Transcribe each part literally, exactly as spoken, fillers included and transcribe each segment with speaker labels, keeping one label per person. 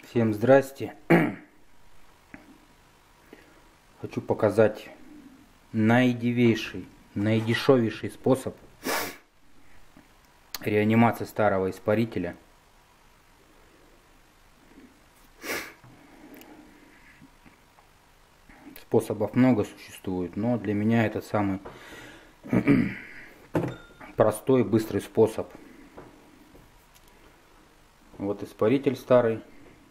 Speaker 1: Всем здрасте. Хочу показать наидевейший, наидешевейший способ реанимации старого испарителя. Способов много существует, но для меня это самый простой, быстрый способ. Вот испаритель старый.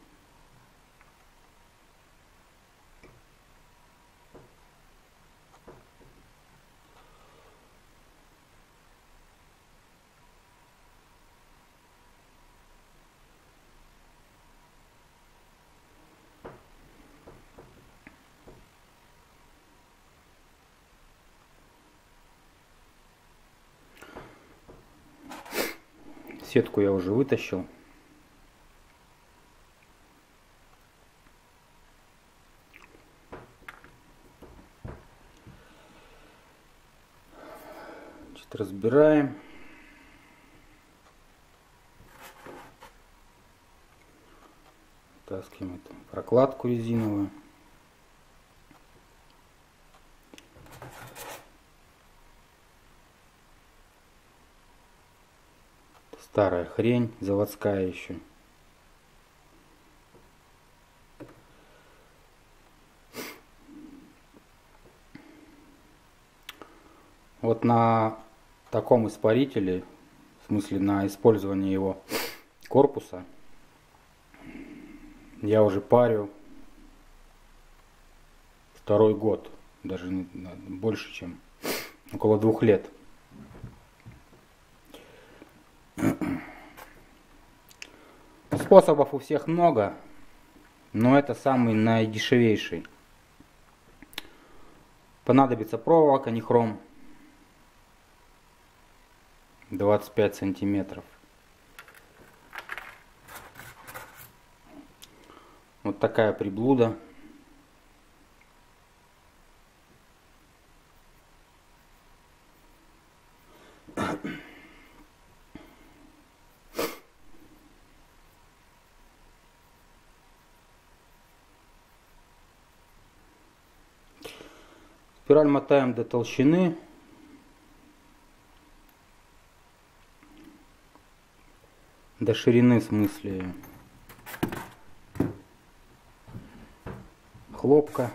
Speaker 1: Сетку я уже вытащил. Значит, разбираем. Вытаскиваем эту прокладку резиновую. Старая хрень, заводская еще. Вот на таком испарителе, в смысле на использование его корпуса, я уже парю второй год, даже больше, чем около двух лет. Способов у всех много, но это самый наидешевейший. Понадобится проволока, не хром, двадцать пять сантиметров. Вот такая приблуда. Спираль мотаем до толщины. До ширины, в смысле, хлопка.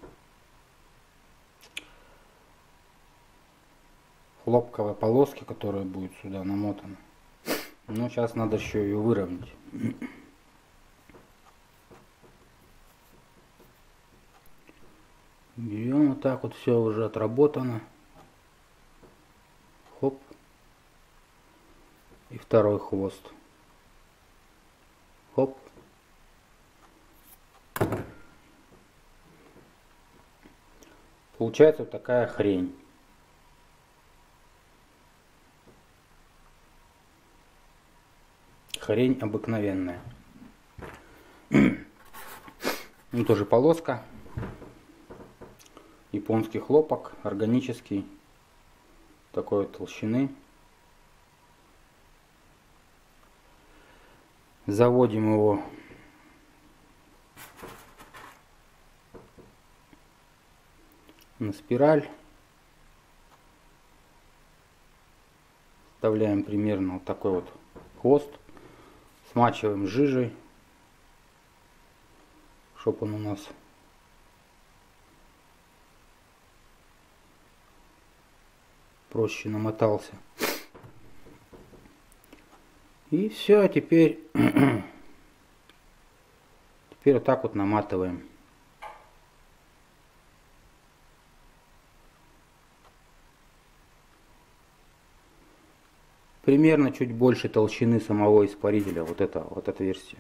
Speaker 1: Хлопковой полоски, которая будет сюда намотана. Но сейчас надо еще ее выровнять. Берем вот так вот, все уже отработано. Хоп. И второй хвост. Хоп. Получается вот такая хрень. Хрень обыкновенная. Ну тоже полоска. Японский хлопок, органический, такой толщины. Заводим его на спираль. Вставляем примерно вот такой вот хвост. Смачиваем жижей, чтобы он у нас проще намотался. И все, теперь теперь вот так вот наматываем. Примерно чуть больше толщины самого испарителя, вот это, вот эта версия.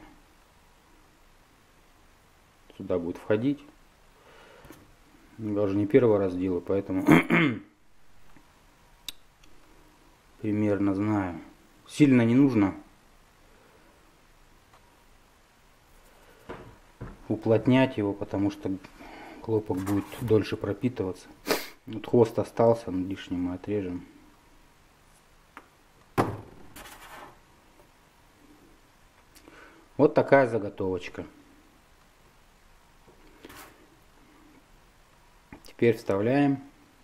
Speaker 1: Сюда будет входить. Я уже не первый раз делаю, поэтому примерно знаю. Сильно не нужно уплотнять его, потому что хлопок будет дольше пропитываться. Вот хвост остался, но лишний мы отрежем. Вот такая заготовочка. Теперь вставляем.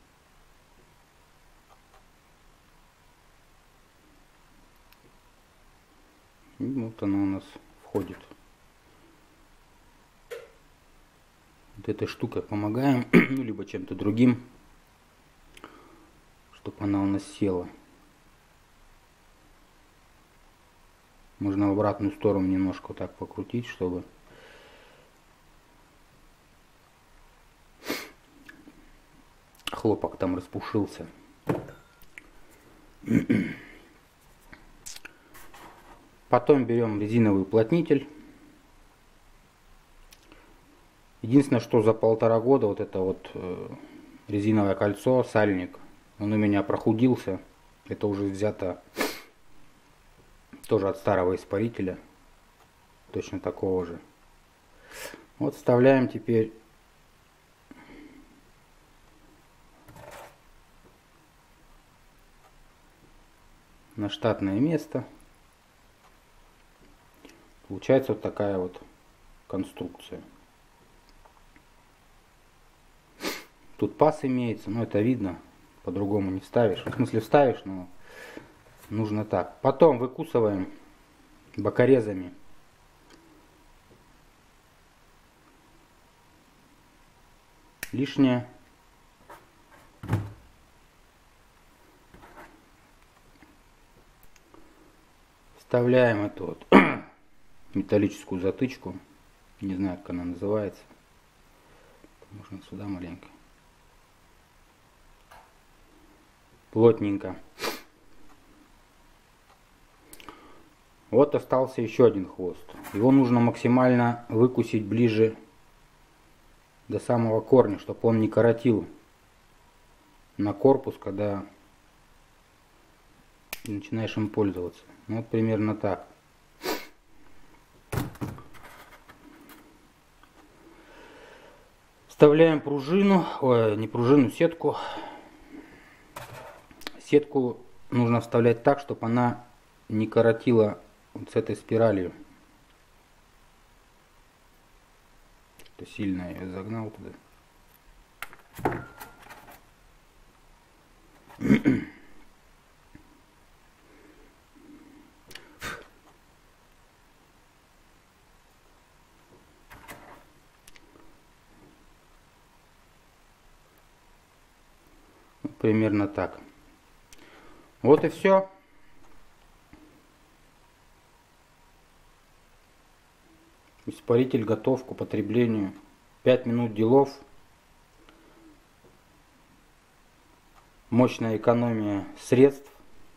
Speaker 1: И вот она у нас входит. Вот этой штукой помогаем, ну либо чем-то другим, чтобы она у нас села. Можно в обратную сторону немножко вот так покрутить, чтобы хлопок там распушился. Потом берем резиновый уплотнитель. Единственное, что за полтора года вот это вот э, резиновое кольцо, сальник, он у меня прохудился. Это уже взято тоже от старого испарителя, точно такого же. Вот вставляем теперь на штатное место. Получается вот такая вот конструкция. Тут паз имеется, но это видно, по-другому не вставишь. В смысле вставишь, но нужно так. Потом выкусываем бокорезами лишнее. Вставляем эту вот металлическую затычку. Не знаю, как она называется. Можно сюда маленько. Плотненько. Вот остался еще один хвост. Его нужно максимально выкусить ближе до самого корня, чтобы он не коротил на корпус, когда начинаешь им пользоваться. Ну, вот примерно так. Вставляем пружину, ой, не пружину, сетку. Сетку нужно вставлять так, чтобы она не коротила вот с этой спиралью. Это сильно я ее загнал туда. Примерно так. Вот и все. Испаритель готов к употреблению. пять минут делов. Мощная экономия средств.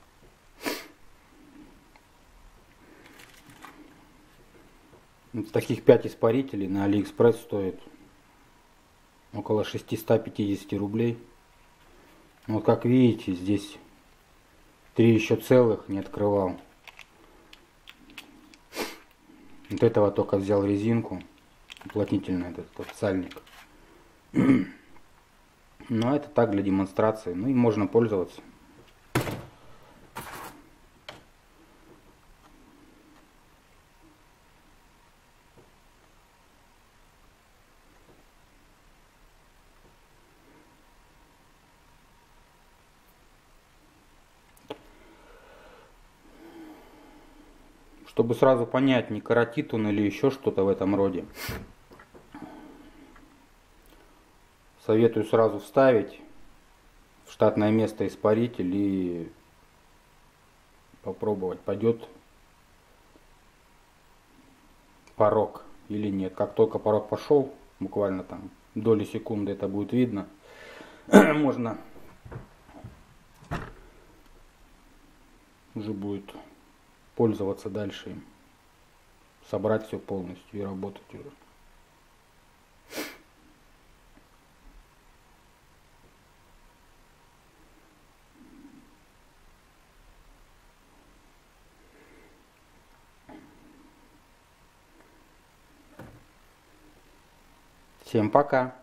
Speaker 1: Вот таких пять испарителей на Алиэкспресс стоит около шестисот пятидесяти рублей. Вот как видите, здесь три еще целых не открывал. Вот этого только взял резинку, уплотнительный этот, этот сальник. Но это так для демонстрации, ну и можно пользоваться. Чтобы сразу понять, не коротит он или еще что-то в этом роде, советую сразу вставить в штатное место испаритель и попробовать, пойдет порог или нет. Как только порог пошел, буквально там доли секунды это будет видно, можно уже будет пользоваться дальше им, собрать все полностью и работать уже. Всем пока!